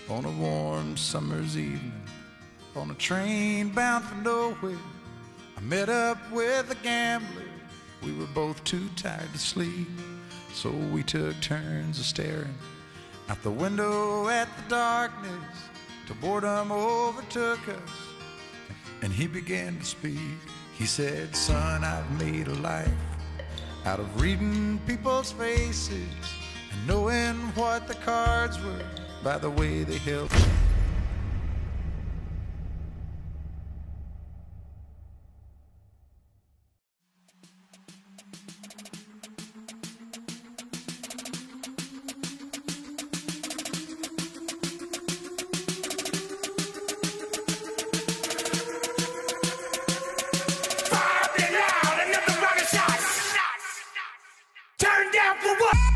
on a warm summer's evening, on a train bound for nowhere. I met up with a gambler. We were both too tired to sleep, so we took turns of staring out the window at the darkness till boredom overtook us, and he began to speak. He said, "Son, I've made a life out of reading people's faces and knowing what the cards were by the way they held." Turn down for what?